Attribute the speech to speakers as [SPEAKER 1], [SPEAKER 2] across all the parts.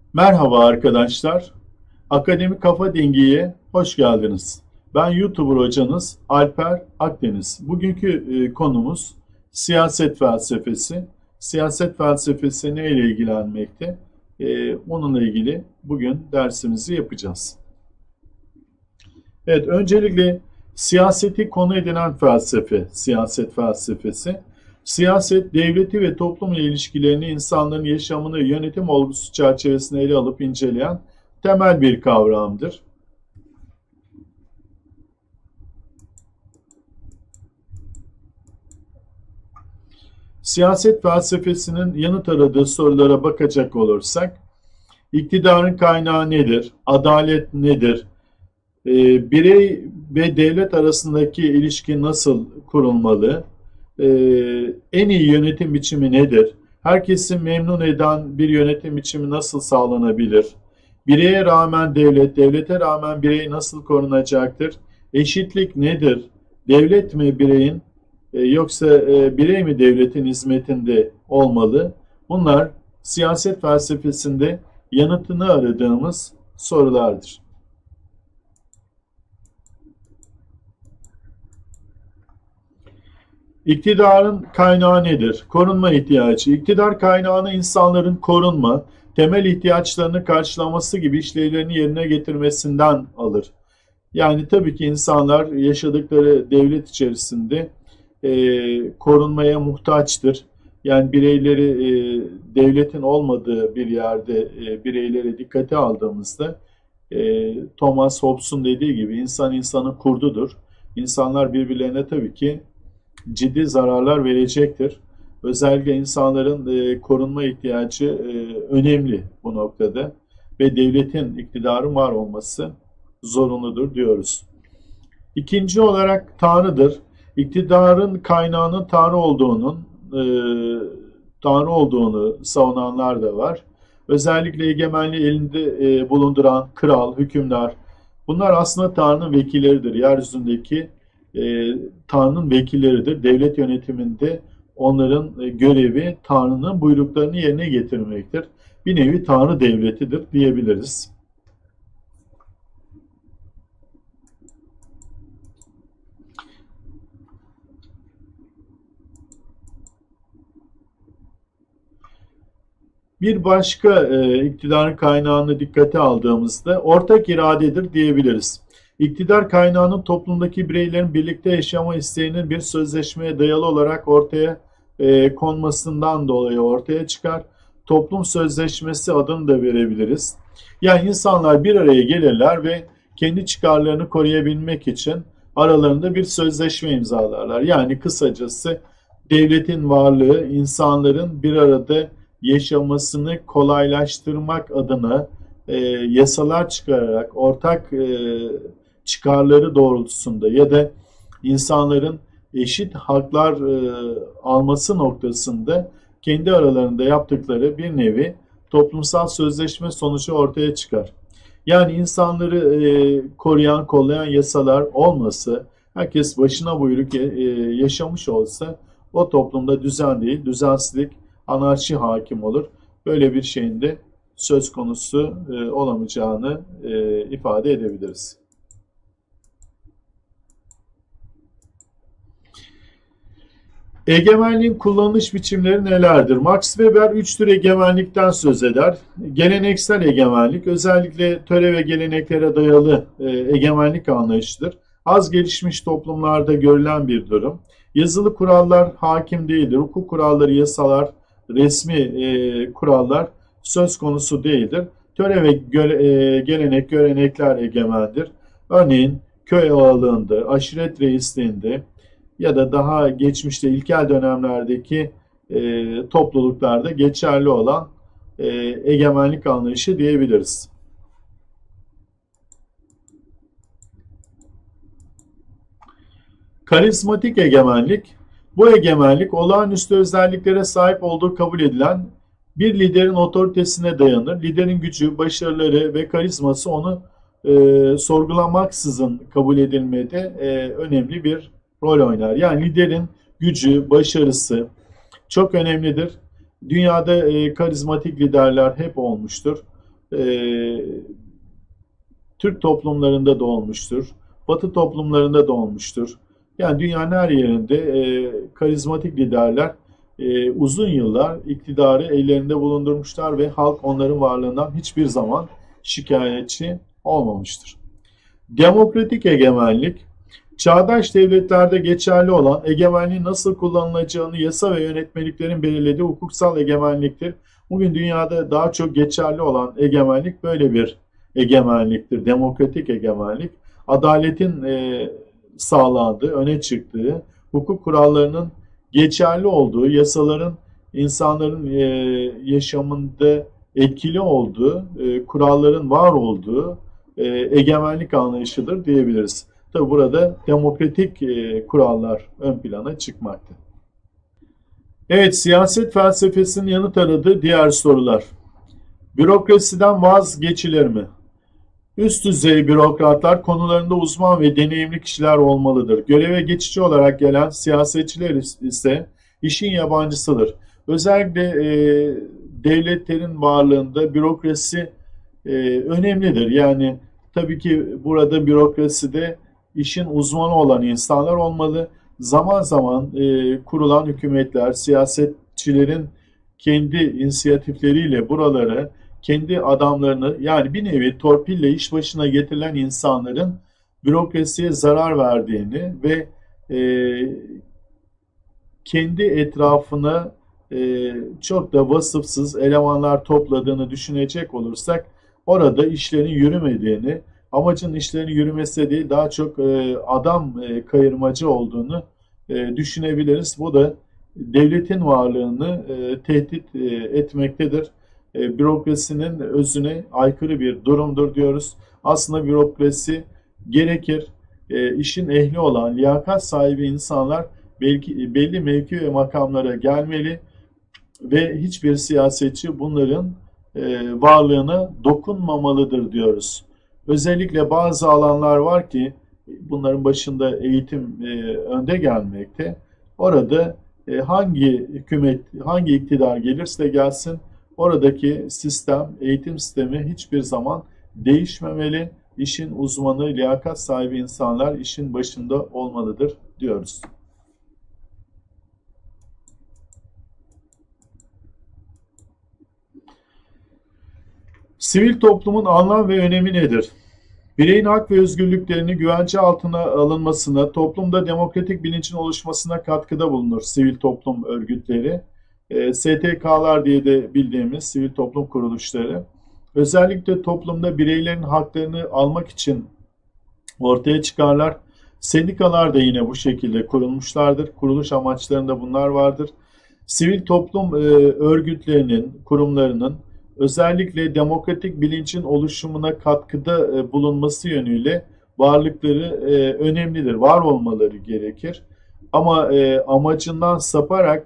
[SPEAKER 1] Merhaba arkadaşlar. Akademi Kafa Dengi'ye hoş geldiniz. Ben YouTuber hocanız Alper Akdeniz. Bugünkü konumuz siyaset felsefesi. Siyaset felsefesi ne ile ilgilenmekte? Onunla ilgili bugün dersimizi yapacağız. Evet, öncelikle siyaseti konu edinen felsefe, siyaset felsefesi. Siyaset, devleti ve toplumla ilişkilerini, insanların yaşamını yönetim olgusu çerçevesinde ele alıp inceleyen temel bir kavramdır. Siyaset felsefesinin yanıt aradığı sorulara bakacak olursak, iktidarın kaynağı nedir? Adalet nedir? Birey ve devlet arasındaki ilişki nasıl kurulmalı? En iyi yönetim biçimi nedir? Herkesi memnun eden bir yönetim biçimi nasıl sağlanabilir? Bireye rağmen devlet, devlete rağmen birey nasıl korunacaktır? Eşitlik nedir? Devlet mi bireyin yoksa birey mi devletin hizmetinde olmalı? Bunlar siyaset felsefesinde yanıtını aradığımız sorulardır. İktidarın kaynağı nedir? Korunma ihtiyacı. İktidar kaynağını insanların korunma, temel ihtiyaçlarını karşılaması gibi işlevlerini yerine getirmesinden alır. Yani tabii ki insanlar yaşadıkları devlet içerisinde korunmaya muhtaçtır. Yani bireyleri devletin olmadığı bir yerde bireyleri dikkate aldığımızda Thomas Hobbes'un dediği gibi insan insanın kurdudur. İnsanlar birbirlerine tabii ki ciddi zararlar verecektir. Özellikle insanların korunma ihtiyacı önemli bu noktada ve devletin iktidarı var olması zorunludur diyoruz. İkinci olarak Tanrı'dır. İktidarın kaynağının e, Tanrı olduğunu savunanlar da var. Özellikle egemenliği elinde bulunduran kral, hükümdar, bunlar aslında Tanrı'nın vekilleridir. Yeryüzündeki Tanrı'nın vekilleridir. Devlet yönetiminde onların görevi Tanrı'nın buyruklarını yerine getirmektir. Bir nevi Tanrı devletidir diyebiliriz. Bir başka iktidarın kaynağını dikkate aldığımızda ortak iradedir diyebiliriz. İktidar kaynağının toplumdaki bireylerin birlikte yaşama isteğinin bir sözleşmeye dayalı olarak ortaya konmasından dolayı ortaya çıkar. Toplum sözleşmesi adını da verebiliriz. Yani insanlar bir araya gelirler ve kendi çıkarlarını koruyabilmek için aralarında bir sözleşme imzalarlar. Yani kısacası devletin varlığı insanların bir arada yaşamasını kolaylaştırmak adına yasalar çıkararak ortak çıkarları doğrultusunda ya da insanların eşit haklar alması noktasında kendi aralarında yaptıkları bir nevi toplumsal sözleşme sonucu ortaya çıkar. Yani insanları koruyan, kollayan yasalar olmasa, herkes başına buyruk yaşamış olsa o toplumda düzen değil, düzensizlik, anarşi hakim olur. Böyle bir şeyin de söz konusu olamayacağını ifade edebiliriz. Egemenliğin kullanılış biçimleri nelerdir? Max Weber üç tür egemenlikten söz eder. Geleneksel egemenlik, özellikle töre ve geleneklere dayalı egemenlik anlayışıdır. Az gelişmiş toplumlarda görülen bir durum. Yazılı kurallar hakim değildir. Hukuk kuralları, yasalar, resmi kurallar söz konusu değildir. Töre ve gelenek, görenekler egemendir. Örneğin köy ağalığında, aşiret reisliğinde, ya da daha geçmişte ilkel dönemlerdeki topluluklarda geçerli olan egemenlik anlayışı diyebiliriz. Karizmatik egemenlik, bu egemenlik olağanüstü özelliklere sahip olduğu kabul edilen bir liderin otoritesine dayanır. Liderin gücü, başarıları ve karizması onu sorgulamaksızın kabul edilmede önemli bir rol oynar. Yani liderin gücü, başarısı çok önemlidir. Dünyada karizmatik liderler hep olmuştur. Türk toplumlarında da olmuştur. Batı toplumlarında da olmuştur. Yani dünyanın her yerinde karizmatik liderler uzun yıllar iktidarı ellerinde bulundurmuşlar ve halk onların varlığından hiçbir zaman şikayetçi olmamıştır. Demokratik egemenlik, çağdaş devletlerde geçerli olan egemenliğin nasıl kullanılacağını yasa ve yönetmeliklerin belirlediği hukuksal egemenliktir. Bugün dünyada daha çok geçerli olan egemenlik böyle bir egemenliktir. Demokratik egemenlik, adaletin sağlandığı, öne çıktığı, hukuk kurallarının geçerli olduğu, yasaların insanların yaşamında etkili olduğu, kuralların var olduğu egemenlik anlayışıdır diyebiliriz. Tabi burada demokratik kurallar ön plana çıkmakta. Evet, siyaset felsefesinin yanıt aradığı diğer sorular. Bürokrasiden vazgeçilir mi? Üst düzey bürokratlar konularında uzman ve deneyimli kişiler olmalıdır. Göreve geçici olarak gelen siyasetçiler ise işin yabancısıdır. Özellikle devletlerin varlığında bürokrasi önemlidir. Yani tabii ki burada bürokraside işin uzmanı olan insanlar olmalı. Zaman zaman kurulan hükümetler, siyasetçilerin kendi inisiyatifleriyle buraları, kendi adamlarını, yani bir nevi torpille iş başına getirilen insanların bürokrasiye zarar verdiğini ve kendi etrafına çok da vasıfsız elemanlar topladığını düşünecek olursak orada işlerin yürümediğini, amacın işlerin yürümesi değil daha çok adam kayırmacı olduğunu düşünebiliriz. Bu da devletin varlığını tehdit etmektedir. Bürokrasinin özüne aykırı bir durumdur diyoruz. Aslında bürokrasi gerekir. İşin ehli olan, liyakat sahibi insanlar belli mevki ve makamlara gelmeli ve hiçbir siyasetçi bunların varlığına dokunmamalıdır diyoruz. Özellikle bazı alanlar var ki bunların başında eğitim önde gelmekte. Orada hangi hükümet, hangi iktidar gelirse gelsin oradaki sistem, eğitim sistemi hiçbir zaman değişmemeli. İşin uzmanı, liyakat sahibi insanlar işin başında olmalıdır diyoruz. Sivil toplumun anlam ve önemi nedir? Bireyin hak ve özgürlüklerini güvence altına alınmasına, toplumda demokratik bilincin oluşmasına katkıda bulunur sivil toplum örgütleri. STK'lar diye de bildiğimiz sivil toplum kuruluşları. Özellikle toplumda bireylerin haklarını almak için ortaya çıkarlar. Sendikalar da yine bu şekilde kurulmuşlardır. Kuruluş amaçlarında bunlar vardır. Sivil toplum örgütlerinin, kurumlarının özellikle demokratik bilincin oluşumuna katkıda bulunması yönüyle varlıkları önemlidir. Var olmaları gerekir. Ama amacından saparak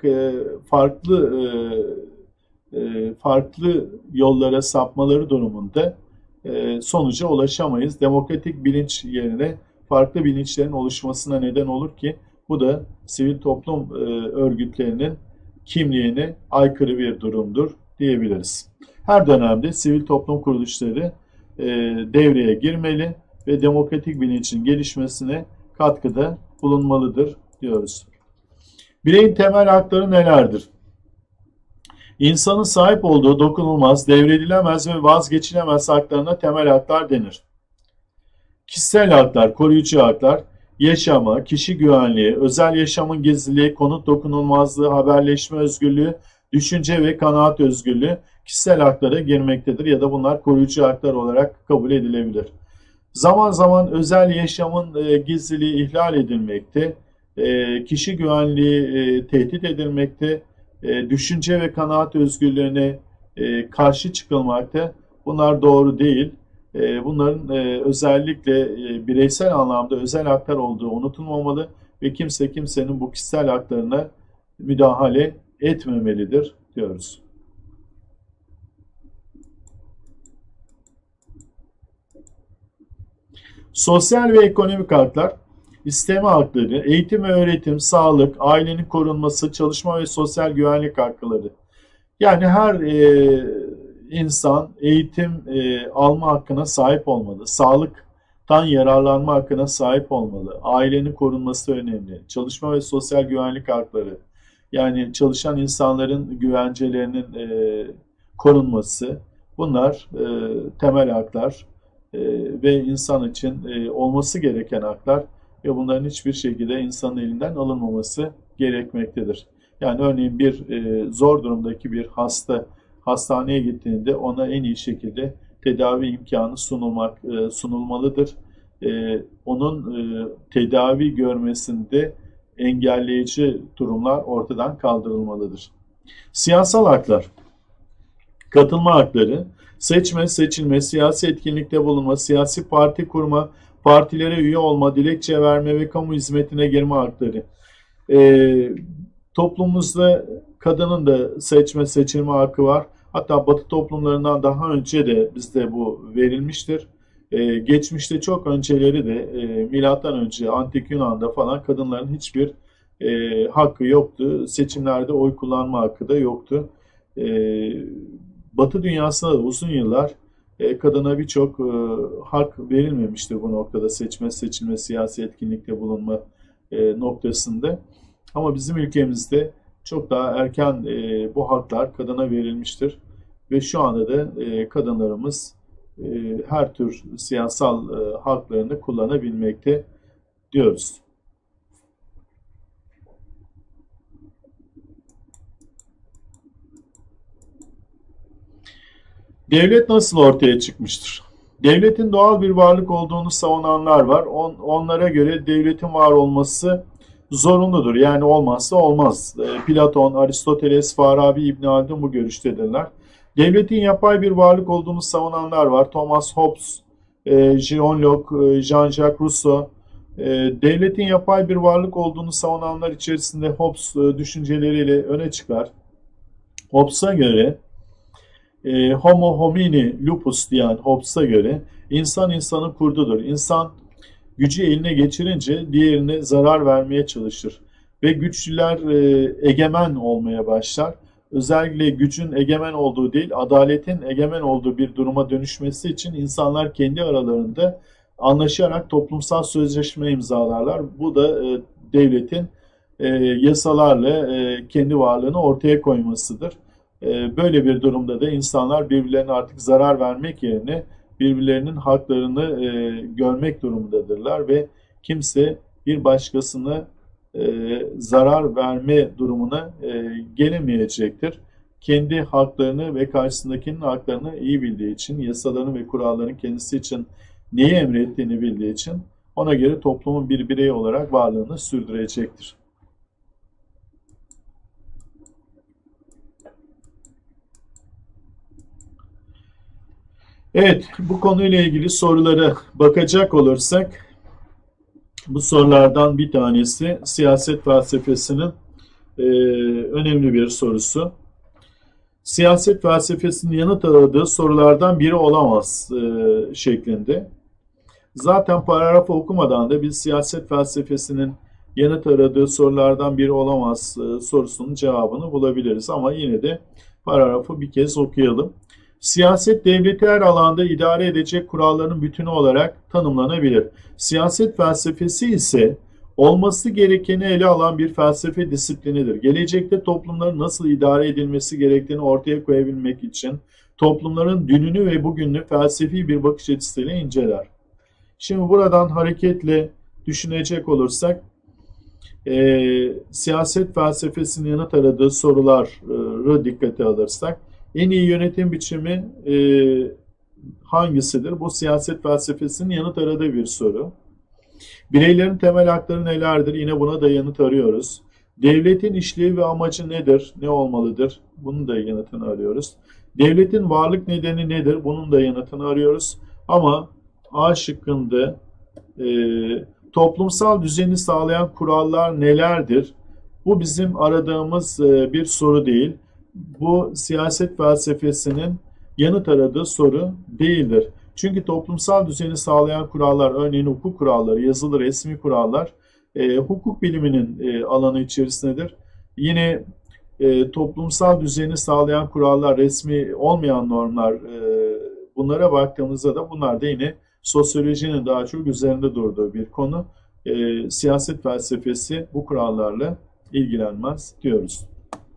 [SPEAKER 1] farklı yollara sapmaları durumunda sonuca ulaşamayız. Demokratik bilinç yerine farklı bilinçlerin oluşmasına neden olur ki bu da sivil toplum örgütlerinin kimliğine aykırı bir durumdur diyebiliriz. Her dönemde sivil toplum kuruluşları devreye girmeli ve demokratik bilincin gelişmesine katkıda bulunmalıdır diyoruz. Bireyin temel hakları nelerdir? İnsanın sahip olduğu dokunulmaz, devredilemez ve vazgeçilemez haklarına temel haklar denir. Kişisel haklar, koruyucu haklar, yaşama, kişi güvenliği, özel yaşamın gizliliği, konut dokunulmazlığı, haberleşme özgürlüğü, düşünce ve kanaat özgürlüğü kişisel haklara girmektedir ya da bunlar koruyucu haklar olarak kabul edilebilir. Zaman zaman özel yaşamın gizliliği ihlal edilmekte, kişi güvenliği tehdit edilmekte, düşünce ve kanaat özgürlüğüne karşı çıkılmakta. Bunlar doğru değil. Bunların özellikle bireysel anlamda özel haklar olduğu unutulmamalı ve kimse kimsenin bu kişisel haklarına müdahale etmemelidir diyoruz. Sosyal ve ekonomik haklar, isteme hakları, eğitim ve öğretim, sağlık, ailenin korunması, çalışma ve sosyal güvenlik hakları. Yani her insan eğitim alma hakkına sahip olmalı. Sağlıktan yararlanma hakkına sahip olmalı. Ailenin korunması önemli. Çalışma ve sosyal güvenlik hakları. Yani çalışan insanların güvencelerinin korunması. Bunlar temel haklar ve insan için olması gereken haklar ve bunların hiçbir şekilde insanın elinden alınmaması gerekmektedir. Yani örneğin bir zor durumdaki bir hasta hastaneye gittiğinde ona en iyi şekilde tedavi imkanı sunulmalıdır. Onun tedavi görmesinde engelleyici durumlar ortadan kaldırılmalıdır. Siyasal haklar, katılma hakları, seçme, seçilme, siyasi etkinlikte bulunma, siyasi parti kurma, partilere üye olma, dilekçe verme ve kamu hizmetine girme hakları. Toplumumuzda kadının da seçme, seçilme hakkı var. Hatta Batı toplumlarından daha önce de bizde bu verilmiştir. Geçmişte çok önceleri de milattan önce Antik Yunan'da falan kadınların hiçbir hakkı yoktu. Seçimlerde oy kullanma hakkı da yoktu. Batı dünyasında da uzun yıllar kadına birçok hak verilmemiştir bu noktada seçme, seçilme, siyasi etkinlikte bulunma noktasında. Ama bizim ülkemizde çok daha erken bu haklar kadına verilmiştir. Ve şu anda da kadınlarımız her tür siyasal haklarını kullanabilmekte diyoruz. Devlet nasıl ortaya çıkmıştır? Devletin doğal bir varlık olduğunu savunanlar var. Onlara göre devletin var olması zorunludur. Yani olmazsa olmaz. Platon, Aristoteles, Farabi, İbn Haldun bu görüştedirler. Devletin yapay bir varlık olduğunu savunanlar var. Thomas Hobbes, John Locke, Jean-Jacques Rousseau. Devletin yapay bir varlık olduğunu savunanlar içerisinde Hobbes düşünceleriyle öne çıkar. Hobbes'a göre Homo homini lupus diyen Hobbes'a göre insan insanın kurdudur. İnsan gücü eline geçirince diğerine zarar vermeye çalışır. Ve güçlüler egemen olmaya başlar. Özellikle gücün egemen olduğu değil, adaletin egemen olduğu bir duruma dönüşmesi için insanlar kendi aralarında anlaşarak toplumsal sözleşme imzalarlar. Bu da devletin yasalarla kendi varlığını ortaya koymasıdır. Böyle bir durumda da insanlar birbirlerine artık zarar vermek yerine birbirlerinin haklarını görmek durumundadırlar ve kimse bir başkasına zarar verme durumuna gelemeyecektir. Kendi haklarını ve karşısındakinin haklarını iyi bildiği için, yasaların ve kuralların kendisi için neyi emrettiğini bildiği için ona göre toplumun bir bireyi olarak varlığını sürdürecektir. Evet, bu konuyla ilgili sorulara bakacak olursak, bu sorulardan bir tanesi siyaset felsefesinin önemli bir sorusu. Siyaset felsefesinin yanıt aradığı sorulardan biri olamaz şeklinde. Zaten paragrafı okumadan da biz siyaset felsefesinin yanıt aradığı sorulardan biri olamaz sorusunun cevabını bulabiliriz. Ama yine de paragrafı bir kez okuyalım. Siyaset devleti her alanda idare edecek kuralların bütünü olarak tanımlanabilir. Siyaset felsefesi ise olması gerekeni ele alan bir felsefe disiplinidir. Gelecekte toplumların nasıl idare edilmesi gerektiğini ortaya koyabilmek için toplumların dününü ve bugününü felsefi bir bakış açısıyla inceler. Şimdi buradan hareketle düşünecek olursak, siyaset felsefesinin yanıt aradığı soruları dikkate alırsak, en iyi yönetim biçimi hangisidir? Bu siyaset felsefesinin yanıt aradığı bir soru. Bireylerin temel hakları nelerdir? Yine buna da yanıt arıyoruz. Devletin işlevi ve amacı nedir? Ne olmalıdır? Bunun da yanıtını arıyoruz. Devletin varlık nedeni nedir? Bunun da yanıtını arıyoruz. Ama A şıkkında toplumsal düzeni sağlayan kurallar nelerdir? Bu bizim aradığımız bir soru değil. Bu siyaset felsefesinin yanıt aradığı soru değildir. Çünkü toplumsal düzeni sağlayan kurallar, örneğin hukuk kuralları, yazılı resmi kurallar, hukuk biliminin alanı içerisindedir. Yine Toplumsal düzeni sağlayan kurallar, resmi olmayan normlar, bunlara baktığımızda da bunlar da yine sosyolojinin daha çok üzerinde durduğu bir konu. Siyaset felsefesi bu kurallarla ilgilenmez diyoruz.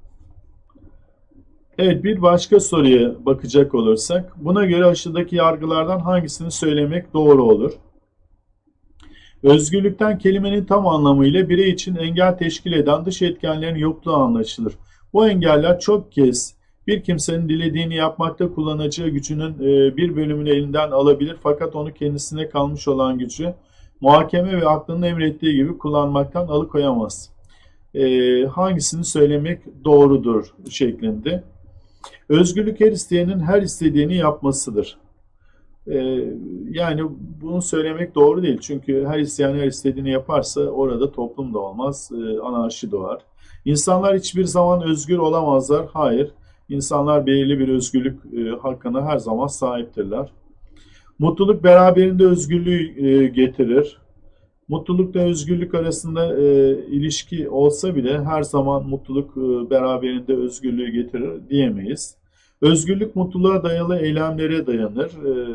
[SPEAKER 1] Evet, bir başka soruya bakacak olursak, buna göre aşağıdaki yargılardan hangisini söylemek doğru olur? Özgürlükten kelimenin tam anlamıyla birey için engel teşkil eden dış etkenlerin yokluğu anlaşılır. Bu engeller çok kez bir kimsenin dilediğini yapmakta kullanacağı gücünün bir bölümünü elinden alabilir, fakat onu kendisine kalmış olan gücü muhakeme ve aklının emrettiği gibi kullanmaktan alıkoyamaz. Hangisini söylemek doğrudur şeklinde. Özgürlük her isteyenin her istediğini yapmasıdır. Yani bunu söylemek doğru değil. Çünkü her isteyen her istediğini yaparsa orada toplum da olmaz, anarşi doğar. İnsanlar hiçbir zaman özgür olamazlar. Hayır, insanlar belirli bir özgürlük hakkına her zaman sahiptirler. Mutluluk beraberinde özgürlüğü getirir. Mutlulukla özgürlük arasında ilişki olsa bile her zaman mutluluk beraberinde özgürlüğü getirir diyemeyiz. Özgürlük mutluluğa dayalı eylemlere dayanır.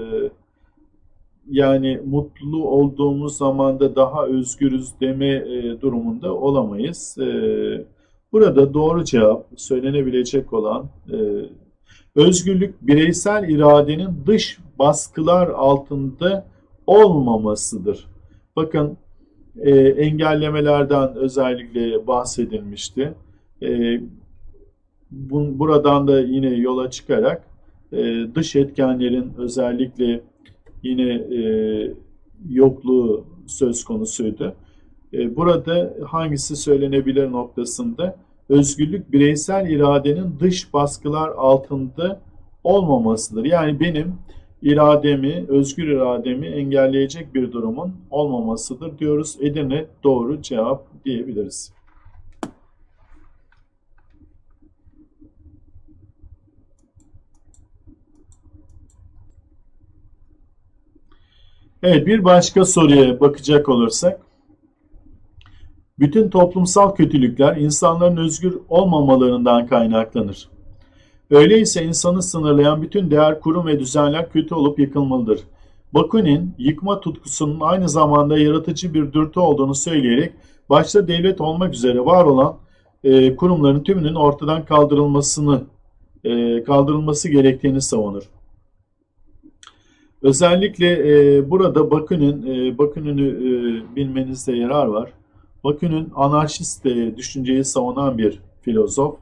[SPEAKER 1] Yani mutlu olduğumuz zaman da daha özgürüz deme durumunda olamayız. Burada doğru cevap söylenebilecek olan özgürlük bireysel iradenin dış baskılar altında olmamasıdır. Bakın engellemelerden özellikle bahsedilmişti. Buradan da yine yola çıkarak dış etkenlerin özellikle yine yokluğu söz konusuydu. Burada hangisi söylenebilir noktasında özgürlük bireysel iradenin dış baskılar altında olmamasıdır. Yani benim irademi, özgür irademi engelleyecek bir durumun olmamasıdır diyoruz. Edirne doğru cevap diyebiliriz. Evet, bir başka soruya bakacak olursak, bütün toplumsal kötülükler insanların özgür olmamalarından kaynaklanır. Öyleyse insanı sınırlayan bütün değer, kurum ve düzenler kötü olup yıkılmalıdır. Bakunin, yıkma tutkusunun aynı zamanda yaratıcı bir dürtü olduğunu söyleyerek, başta devlet olmak üzere var olan kurumların tümünün ortadan kaldırılması gerektiğini savunur. Özellikle burada Bakunin'i bilmenizde yarar var. Bakunin anarşist düşünceyi savunan bir filozof.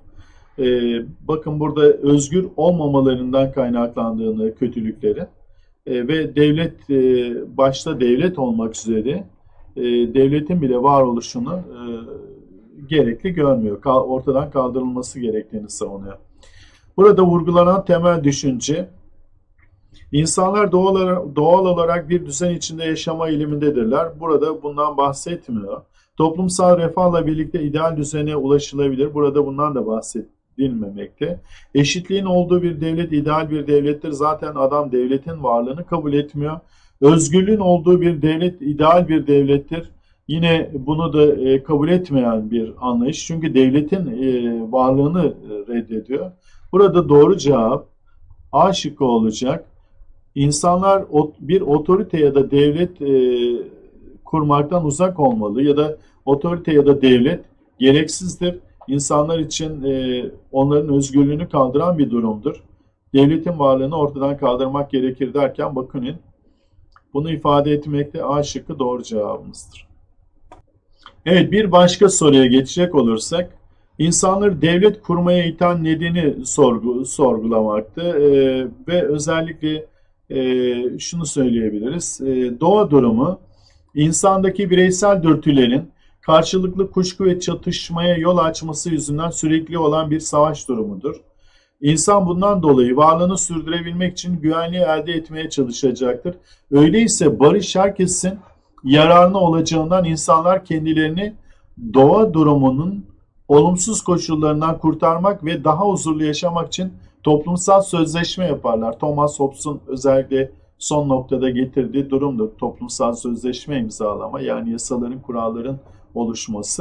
[SPEAKER 1] Bakın burada özgür olmamalarından kaynaklandığını kötülükleri ve devlet başta devlet olmak üzere devletin bile varoluşunu gerekli görmüyor. Ortadan kaldırılması gerektiğini savunuyor. Burada vurgulanan temel düşünce, İnsanlar doğal olarak bir düzen içinde yaşama eğilimindedirler. Burada bundan bahsetmiyor. Toplumsal refahla birlikte ideal düzene ulaşılabilir. Burada bundan da bahsedilmemekte. Eşitliğin olduğu bir devlet ideal bir devlettir. Zaten adam devletin varlığını kabul etmiyor. Özgürlüğün olduğu bir devlet ideal bir devlettir. Yine bunu da kabul etmeyen bir anlayış. Çünkü devletin varlığını reddediyor. Burada doğru cevap A şıkkı olacak. İnsanlar bir otorite ya da devlet kurmaktan uzak olmalı ya da otorite ya da devlet gereksizdir. İnsanlar için onların özgürlüğünü kaldıran bir durumdur. Devletin varlığını ortadan kaldırmak gerekir derken Bakunin bunu ifade etmekte A şıkkı doğru cevabımızdır. Evet, bir başka soruya geçecek olursak, insanları devlet kurmaya iten nedeni sorgulamaktı ve özellikle şunu söyleyebiliriz. Doğa durumu, insandaki bireysel dürtülerin karşılıklı kuşku ve çatışmaya yol açması yüzünden sürekli olan bir savaş durumudur. İnsan bundan dolayı varlığını sürdürebilmek için güvenliği elde etmeye çalışacaktır. Öyleyse barış herkesin yararına olacağından insanlar kendilerini doğa durumunun olumsuz koşullarından kurtarmak ve daha huzurlu yaşamak için toplumsal sözleşme yaparlar. Thomas Hobbes'un özellikle son noktada getirdiği durumdur. Toplumsal sözleşme imzalama, yani yasaların, kuralların oluşması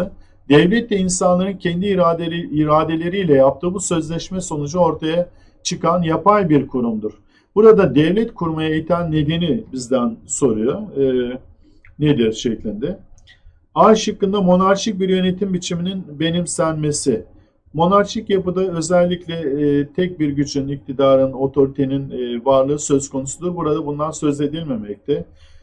[SPEAKER 1] Devlet de insanların kendi iradeleriyle yaptığı bu sözleşme sonucu ortaya çıkan yapay bir kurumdur. Burada devlet kurmaya iten nedeni bizden soruyor. Nedir şeklinde. A şıkkında monarşik bir yönetim biçiminin benimsenmesi. Monarşik yapıda özellikle tek bir gücün, iktidarın, otoritenin varlığı söz konusudur. Burada bundan söz edilmemekte.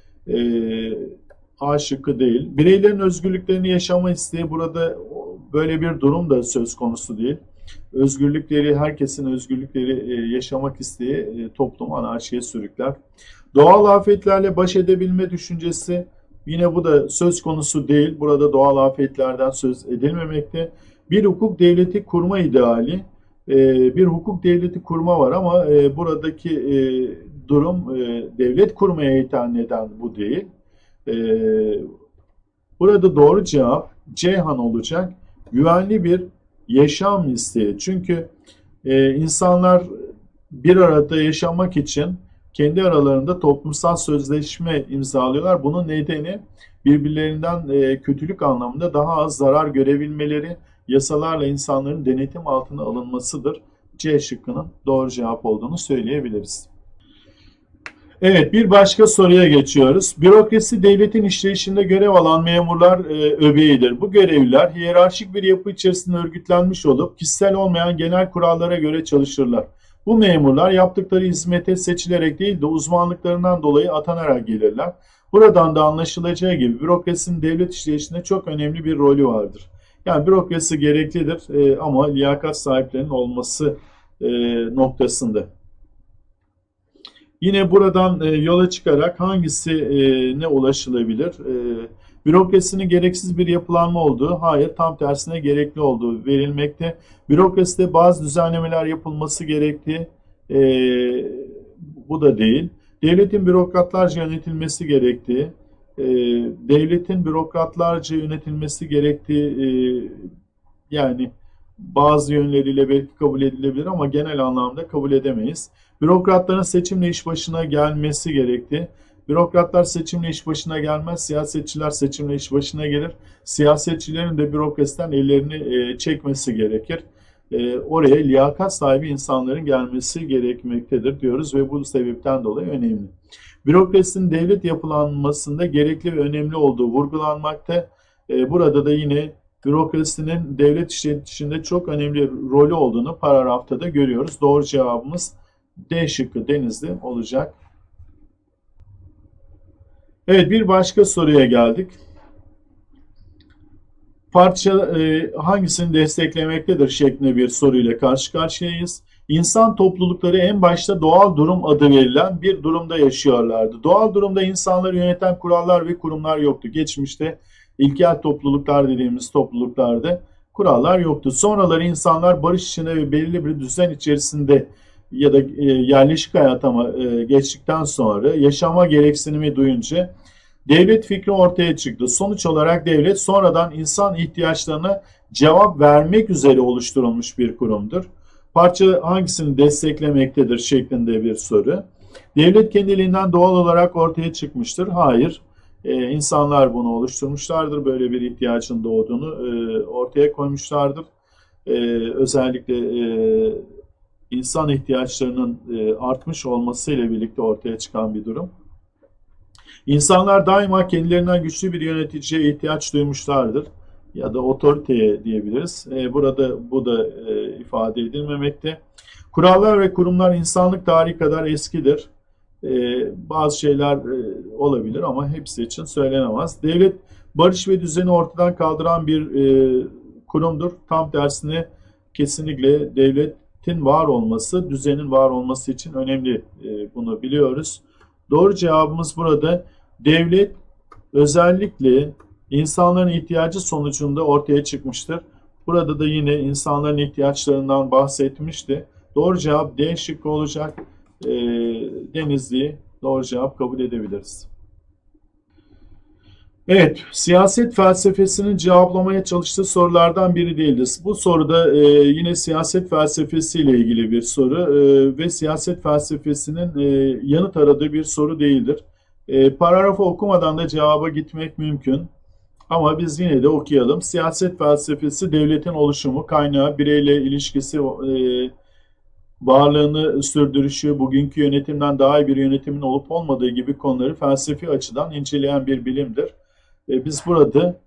[SPEAKER 1] A şıkkı değil. Bireylerin özgürlüklerini yaşama isteği, burada böyle bir durum da söz konusu değil. Özgürlükleri, herkesin özgürlükleri yaşamak isteği toplumu anarşiye sürükler. Doğal afetlerle baş edebilme düşüncesi, yine bu da söz konusu değil. Burada doğal afetlerden söz edilmemekte. Bir hukuk devleti kurma ideali, bir hukuk devleti kurma var ama buradaki durum devlet kurmaya iten neden bu değil. Burada doğru cevap Ceyhan olacak. Güvenli bir yaşam isteği. Çünkü insanlar bir arada yaşamak için kendi aralarında toplumsal sözleşme imzalıyorlar. Bunun nedeni birbirlerinden kötülük anlamında daha az zarar görebilmeleri, yasalarla insanların denetim altına alınmasıdır. C şıkkının doğru cevap olduğunu söyleyebiliriz. Evet, bir başka soruya geçiyoruz. Bürokrasi devletin işleyişinde görev alan memurlar öbeğidir. Bu görevliler hiyerarşik bir yapı içerisinde örgütlenmiş olup kişisel olmayan genel kurallara göre çalışırlar. Bu memurlar yaptıkları hizmete seçilerek değil de uzmanlıklarından dolayı atanarak gelirler. Buradan da anlaşılacağı gibi bürokrasinin devlet işleyişinde çok önemli bir rolü vardır. Yani bürokrasi gereklidir ama liyakat sahiplerinin olması noktasında. Yine buradan yola çıkarak hangisine ulaşılabilir? Bürokrasinin gereksiz bir yapılanma olduğu, hayır tam tersine gerekli olduğu verilmekte. Bürokraside bazı düzenlemeler yapılması gerektiği, bu da değil. Devletin bürokratlarca yönetilmesi gerektiği, devletin bürokratlarca yönetilmesi gerektiği, yani bazı yönleriyle belki kabul edilebilir ama genel anlamda kabul edemeyiz. Bürokratların seçimle iş başına gelmesi gerekti. Bürokratlar seçimle iş başına gelmez, siyasetçiler seçimle iş başına gelir. Siyasetçilerin de bürokrasiden ellerini çekmesi gerekir. Oraya liyakat sahibi insanların gelmesi gerekmektedir diyoruz ve bu sebepten dolayı önemli. Bürokrasinin devlet yapılanmasında gerekli ve önemli olduğu vurgulanmakta. Burada da yine bürokrasinin devlet işletişinde çok önemli rolü olduğunu paragrafta da görüyoruz. Doğru cevabımız D şıkkı Denizli olacak. Evet, bir başka soruya geldik. Parça hangisini desteklemektedir şeklinde bir soruyla karşı karşıyayız. İnsan toplulukları en başta doğal durum adı verilen bir durumda yaşıyorlardı. Doğal durumda insanları yöneten kurallar ve kurumlar yoktu. Geçmişte ilkel topluluklar dediğimiz topluluklarda kurallar yoktu. Sonraları insanlar barış içinde ve belirli bir düzen içerisinde ya da yerleşik hayata geçtikten sonra yaşama gereksinimi duyunca devlet fikri ortaya çıktı. Sonuç olarak devlet sonradan insan ihtiyaçlarına cevap vermek üzere oluşturulmuş bir kurumdur. Parça hangisini desteklemektedir şeklinde bir soru. Devlet kendiliğinden doğal olarak ortaya çıkmıştır. Hayır. İnsanlar bunu oluşturmuşlardır. Böyle bir ihtiyacın doğduğunu ortaya koymuşlardır. Özellikle insan ihtiyaçlarının artmış olmasıyla birlikte ortaya çıkan bir durum. İnsanlar daima kendilerinden güçlü bir yöneticiye ihtiyaç duymuşlardır. Ya da otoriteye diyebiliriz. Burada bu da ifade edilmemekte. Kurallar ve kurumlar insanlık tarihi kadar eskidir. Bazı şeyler olabilir ama hepsi için söylenemez. Devlet barış ve düzeni ortadan kaldıran bir kurumdur. Tam tersine kesinlikle devletin var olması, düzenin var olması için önemli. Bunu biliyoruz. Doğru cevabımız burada devlet özellikle insanların ihtiyacı sonucunda ortaya çıkmıştır. Burada da yine insanların ihtiyaçlarından bahsetmişti. Doğru cevap D şıkkı olacak. Denizli'yi doğru cevap kabul edebiliriz. Evet, siyaset felsefesinin cevaplamaya çalıştığı sorulardan biri değildir. Bu soruda yine siyaset felsefesiyle ilgili bir soru ve siyaset felsefesinin yanıt aradığı bir soru değildir. Paragrafı okumadan da cevaba gitmek mümkün. Ama biz yine de okuyalım. Siyaset felsefesi devletin oluşumu, kaynağı, bireyle ilişkisi, varlığını sürdürüşü, bugünkü yönetimden daha iyi bir yönetimin olup olmadığı gibi konuları felsefi açıdan inceleyen bir bilimdir. Biz burada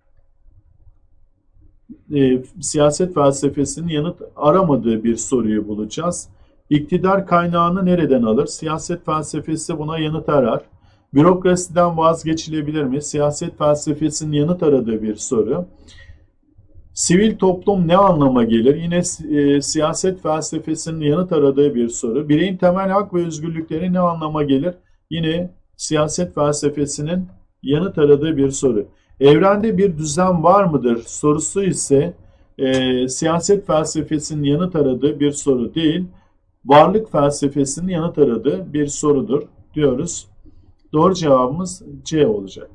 [SPEAKER 1] siyaset felsefesinin yanıt aramadığı bir soruyu bulacağız. İktidar kaynağını nereden alır? Siyaset felsefesi buna yanıt arar. Bürokrasiden vazgeçilebilir mi? Siyaset felsefesinin yanıt aradığı bir soru. Sivil toplum ne anlama gelir? Yine siyaset felsefesinin yanıt aradığı bir soru. Bireyin temel hak ve özgürlükleri ne anlama gelir? Yine siyaset felsefesinin yanıt aradığı bir soru. Evrende bir düzen var mıdır sorusu ise siyaset felsefesinin yanıt aradığı bir soru değil, varlık felsefesinin yanıt aradığı bir sorudur diyoruz. Doğru cevabımız C olacak.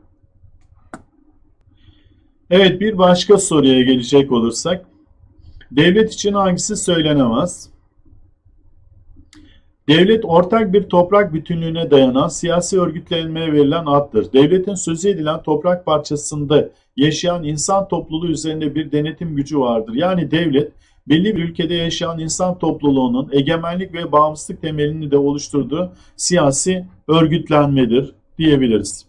[SPEAKER 1] Evet, bir başka soruya gelecek olursak. Devlet için hangisi söylenemez? Devlet ortak bir toprak bütünlüğüne dayanan siyasi örgütlenmeye verilen addır. Devletin sözü edilen toprak parçasında yaşayan insan topluluğu üzerinde bir denetim gücü vardır. Yani devlet belli bir ülkede yaşayan insan topluluğunun egemenlik ve bağımsızlık temelini de oluşturduğu siyasi örgütlenmedir diyebiliriz.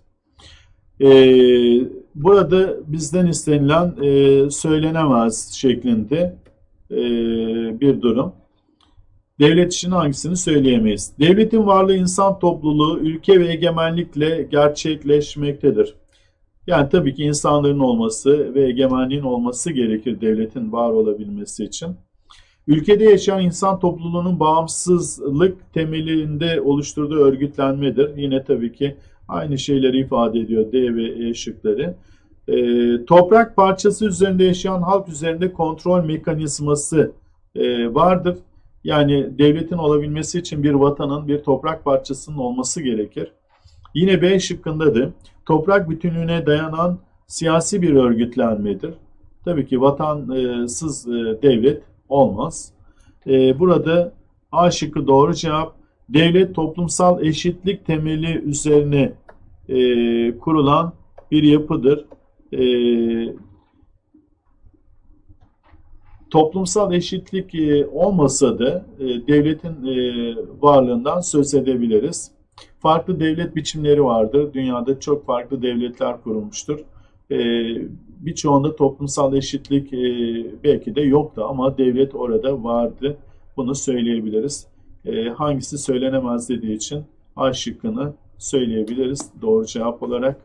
[SPEAKER 1] Burada bizden istenilen söylenemez şeklinde bir durum. Devlet için hangisini söyleyemeyiz? Devletin varlığı insan topluluğu, ülke ve egemenlikle gerçekleşmektedir. Yani tabii ki insanların olması ve egemenliğin olması gerekir devletin var olabilmesi için. Ülkede yaşayan insan topluluğunun bağımsızlık temelinde oluşturduğu örgütlenmedir. Yine tabii ki aynı şeyleri ifade ediyor D ve E şıkları. Toprak parçası üzerinde yaşayan halk üzerinde kontrol mekanizması vardır. Yani devletin olabilmesi için bir vatanın, bir toprak parçasının olması gerekir. Yine B şıkkındadır. Toprak bütünlüğüne dayanan siyasi bir örgütlenmedir. Tabii ki vatansız devlet olmaz. Burada A şıkkı doğru cevap. Devlet toplumsal eşitlik temeli üzerine kurulan bir yapıdır. Toplumsal eşitlik olmasa da devletin varlığından söz edebiliriz. Farklı devlet biçimleri vardır. Dünyada çok farklı devletler kurulmuştur. Birçoğunda toplumsal eşitlik belki de yoktu ama devlet orada vardı. Bunu söyleyebiliriz. Hangisi söylenemez dediği için A şıkkını söyleyebiliriz doğru cevap olarak.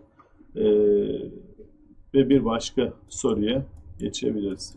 [SPEAKER 1] Ve bir başka soruya geçebiliriz.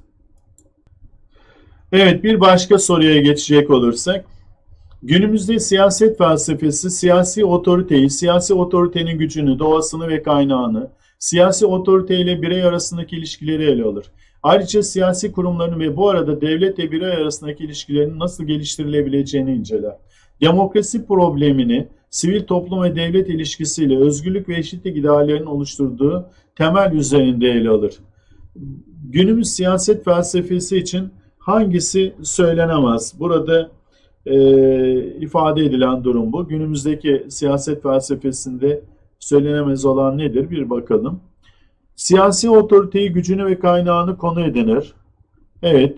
[SPEAKER 1] Evet, bir başka soruya geçecek olursak. Günümüzde siyaset felsefesi siyasi otoriteyi, siyasi otoritenin gücünü, doğasını ve kaynağını, siyasi otorite ile birey arasındaki ilişkileri ele alır. Ayrıca siyasi kurumların ve bu arada devlet ve birey arasındaki ilişkilerin nasıl geliştirilebileceğini inceler. Demokrasi problemini sivil toplum ve devlet ilişkisiyle özgürlük ve eşitlik ideallerinin oluşturduğu temel üzerinde ele alır. Günümüz siyaset felsefesi için hangisi söylenemez? Burada ifade edilen durum bu. Günümüzdeki siyaset felsefesinde söylenemez olan nedir? Bir bakalım. Siyasi otoriteyi, gücünü ve kaynağını konu edinir. Evet.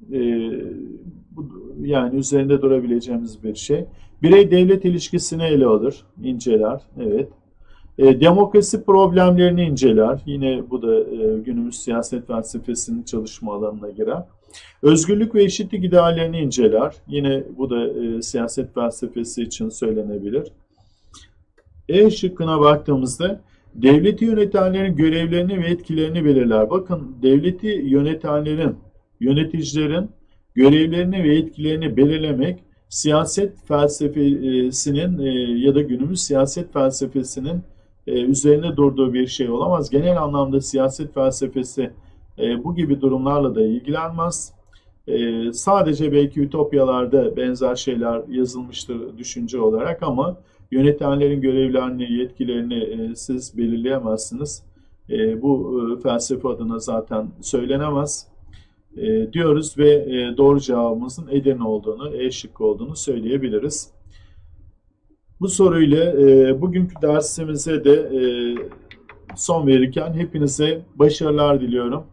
[SPEAKER 1] Yani üzerinde durabileceğimiz bir şey. Birey-devlet ilişkisini ele alır, inceler. Evet. Demokrasi problemlerini inceler. Yine bu da günümüz siyaset felsefesinin çalışma alanına girer. Özgürlük ve eşitlik ideallerini inceler. Yine bu da siyaset felsefesi için söylenebilir. E şıkkına baktığımızda devleti yönetenlerin görevlerini ve etkilerini belirler. Bakın, devleti yönetenlerin, yöneticilerin görevlerini ve etkilerini belirlemek siyaset felsefesinin ya da günümüz siyaset felsefesinin üzerine durduğu bir şey olamaz. Genel anlamda siyaset felsefesi bu gibi durumlarla da ilgilenmez. Sadece belki ütopyalarda benzer şeyler yazılmıştır düşünce olarak ama yönetenlerin görevlerini, yetkilerini siz belirleyemezsiniz. Bu felsefe adına zaten söylenemez diyoruz ve doğru cevabımızın Edirne olduğunu, E şıkkı olduğunu söyleyebiliriz. Bu soruyla bugünkü dersimize de son verirken hepinize başarılar diliyorum.